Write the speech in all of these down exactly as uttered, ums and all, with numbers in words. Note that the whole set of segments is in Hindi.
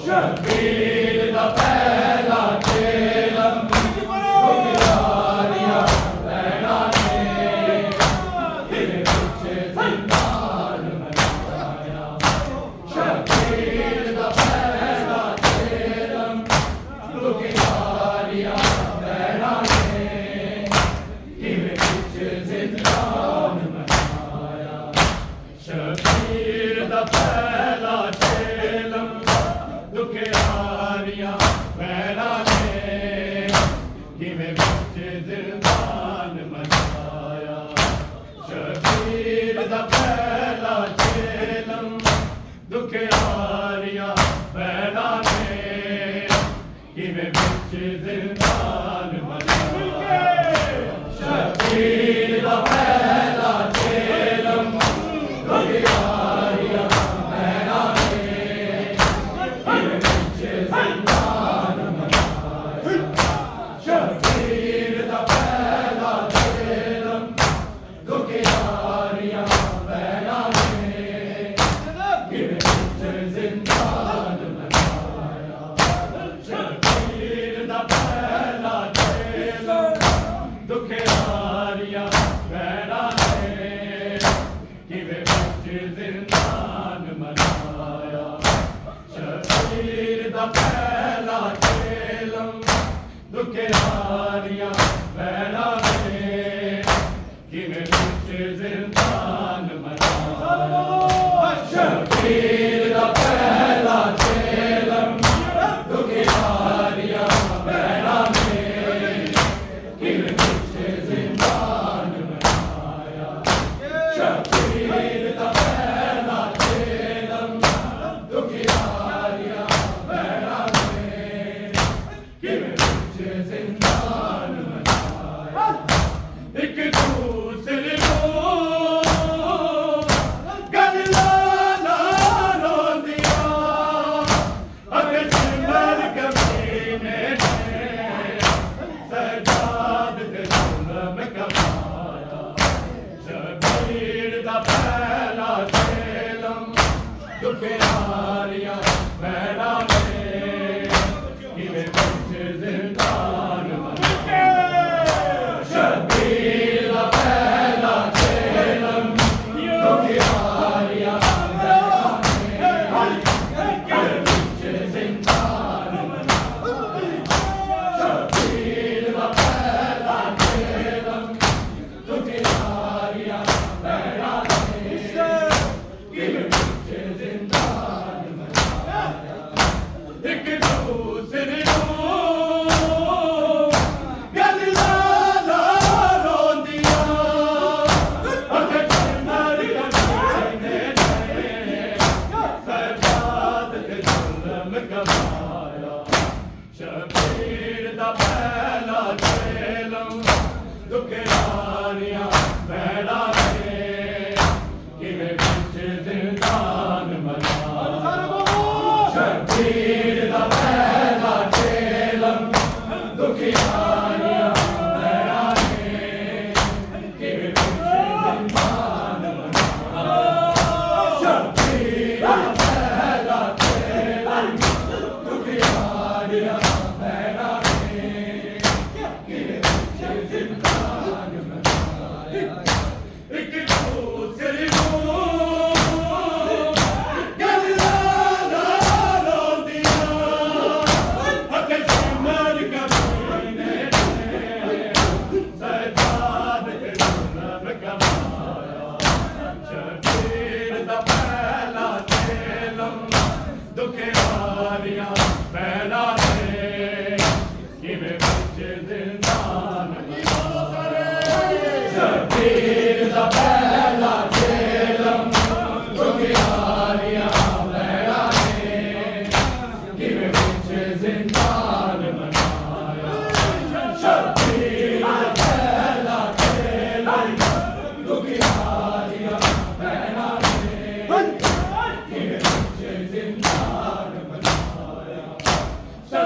शबीर दा पहला खेलम दुखियारियां भैणां ने तेरे पिछे जिंदान मनाया। शबीर दा पहला खेलम दुखियारियां भैणां ने तेरे पिछे जिंदान मनाया। शबीर दा पहला खेलम दुखियारियां भैणां ने किवें विच जिंदान मनाया। शबीर दा पहला खेलम दुखियारियां भैणां ने किवें विच जिंदान मनाया। शबीर दा पहला खेलम दुखियारियां भैणां ने किवें विच जिंदान मनाया। शबीर दा पहला खेलम दुखियारियां भैणां ने किवें विच जिंदान मनाया। शबीर दा पहला खेलम दुखियारियां भैणां ने किवें विच जिंदान मनाया। शबीर दा पहला खेलम दुखियारियां भैणां ने किवें विच जिंदान मनाया। शबीर दा पहला खेलम दुखियारियां भैणां ने किवें विच जिंदान मनाया। शबीर दा पहला खेलम दुखियारियां भैणां ने किवें विच जिंदान मनाया। इक दूसरे नूं गल्लां नाल रोंदियां अते सिमर कमीने ने सजाद ते जुल्म कमाया। शबीर दा पहला खेलम दुखियारियां भैणां ने किवें विच जिंदान मनाया। शबीर दा पहला खेलम दुखियारियां भैणां ने किवें विच जिंदान मनाया। शबीर दा पहला खेलम दुखियारियां भैणां ने किवें विच जिंदान मनाया। इक दूसरे नूं गल्लां नाल रोंदियां अते सिमर कमीने ने सजाद ते जुल्म कमाया। शबीर दा पहला खेलम दुखियारियां भैणां ने किवें विच जिंदान मनाया। शबीर दा पहला खेलम दुखियारियां भैणां ने किवें विच जिंदान मनाया। शबीर दा पहला खेलम दुखियारियां भैणां ने किवें विच जिंदान मनाया। इक दूसरे नूं गल्लां नाल रोंदियां अते सिमर कमीने ने सजाद ते जुल्म कमाया। शबीर दा पहला खेलम दुखियारियां भैणां ने किवें विच जिंदान मनाया। शबीर दा पहला खेलम दुखियारियां भैणां ने किवें विच जिंदान मनाया। शबीर दा पहला खेलम दुखियारियां भैणां ने किवें विच जिंदान मनाया।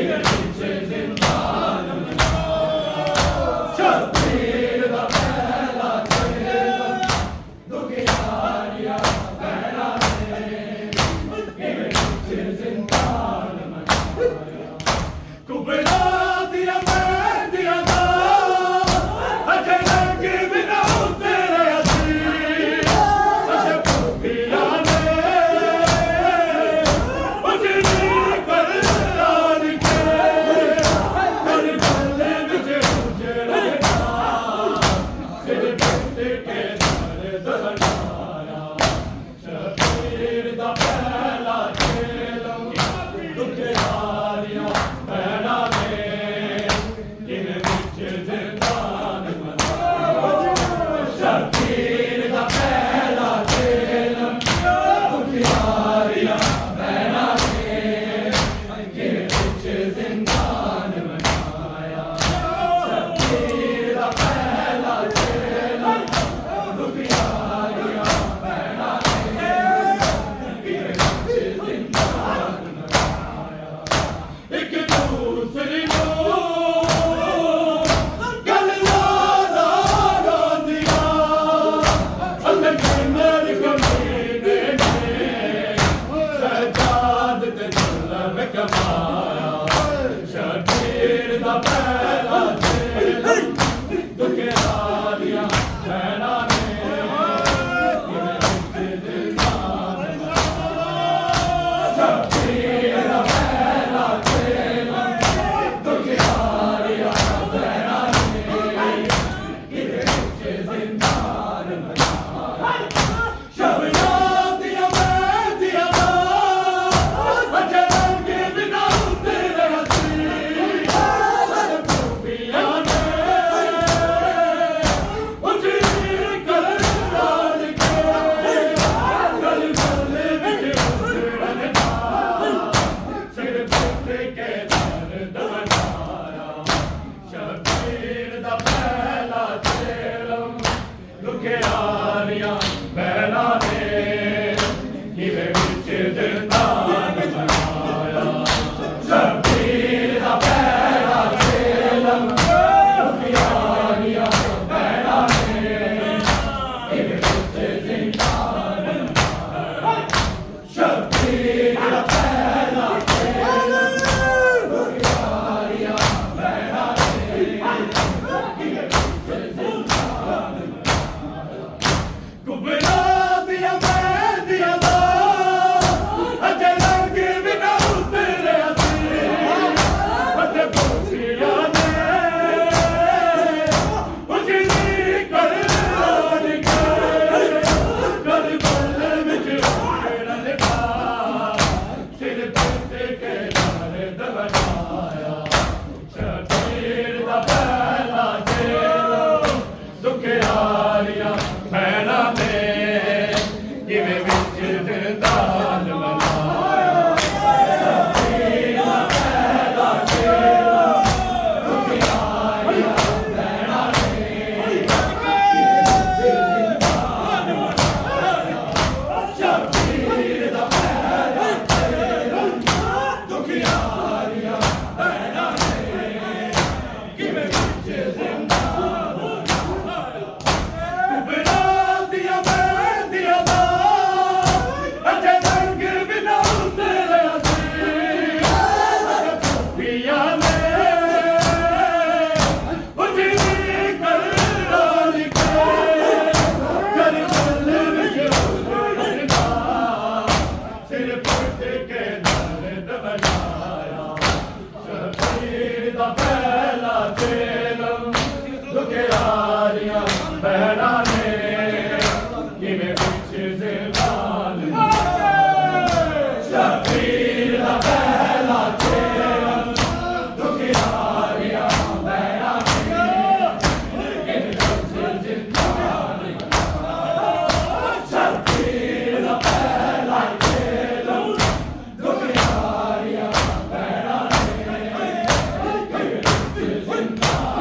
Hey!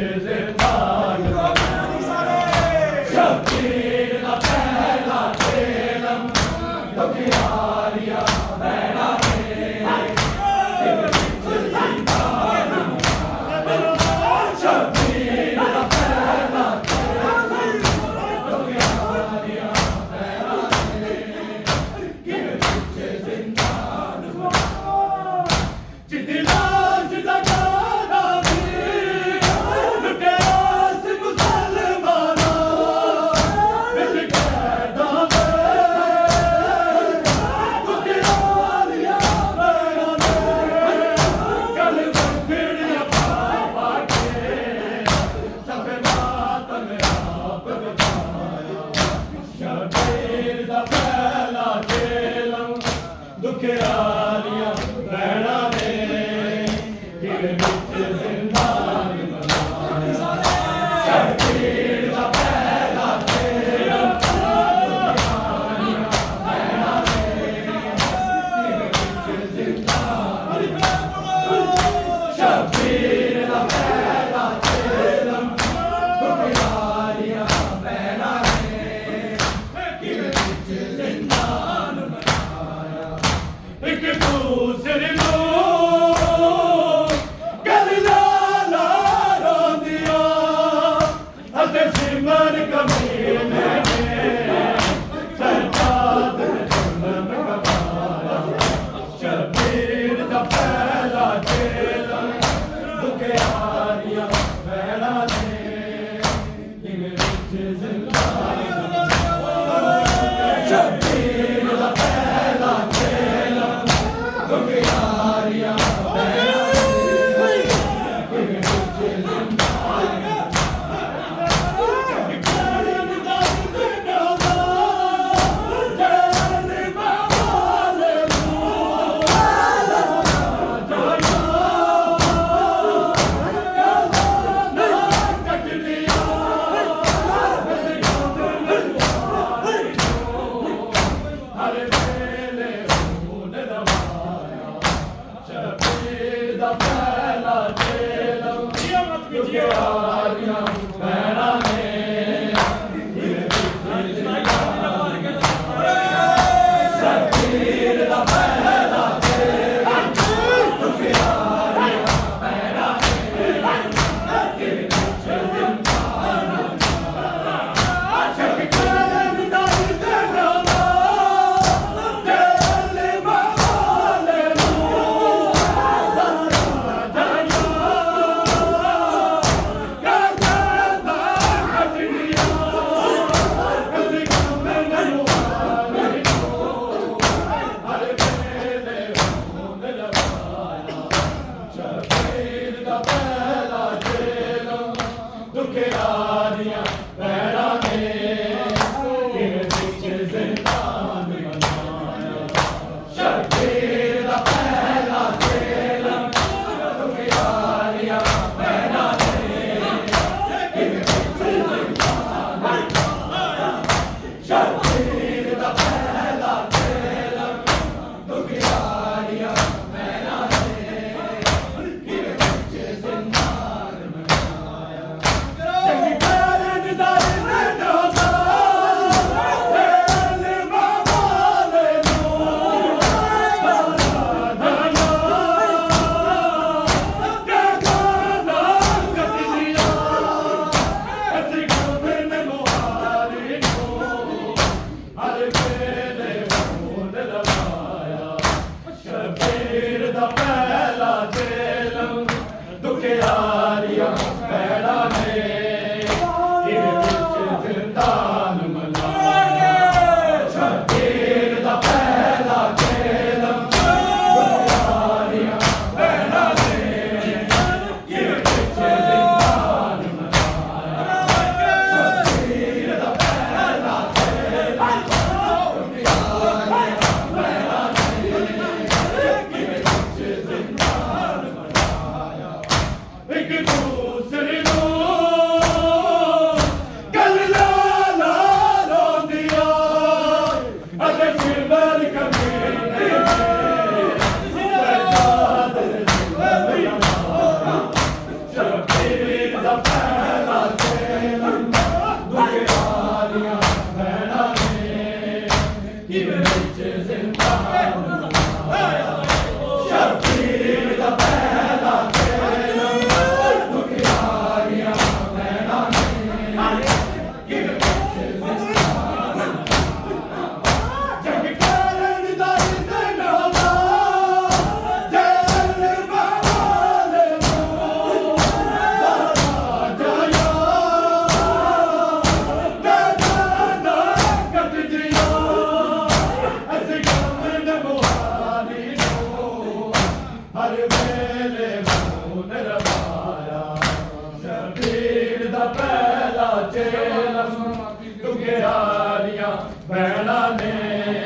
जिंदान शबीर दा पहला तेलम दुखियारियां भैणा दुखियारियां भैणा ने दिल विच जिंदान बनाया शबीर दा पहला तेलम दुखियारियां भैणा ने दिल विच जिंदान शबीर दा पहला तेलम दुखियारियां भैणा ने दिल विच जिंदान एक दूसरे को गल्ला ला रोंदिया अते सिमर कमीने सजाद जुल्म कमाया शबीर दा पहला तेलम दुखियारियां भैणा ने दिल विच जिंदान शबीर दा पहला तेलम दुखियारियां भैणा दिल विच जिंदान पहला तेलम दुखियारियां भैणा ने दिल विच जिंदान शबीर दा पहला तेलम दुखियारियां भैणा ने दिल विच जिंदान शबीर दा दुखियारियां भैणा ने दिल विच जिंदान बनाया शबीर दा पहला तेलम दुखियारियां भैणा ने दिल विच जिंदान बनाया शबीर दा पहला तेलम दुखियारियां भैणा ने दिल विच जिंदान बनाया शबीर दा पहला तेलम दुखियारियां भैणा ने दिल विच जिंदान बनाया शबीर दा पहला तेलम दुखियारियां भैणा ने दिल विच जिंदान बनाया शबीर दा पहला तेलम दुखियारियां भैणा ने दिल विच जिंदान बनाया एक दूसरे को गल्ला ला रोंदिया अते सिमर कमीने सजाद जुल्म कमाया शबीर दा दा पहला चेलम दुखियारियां भैणां ने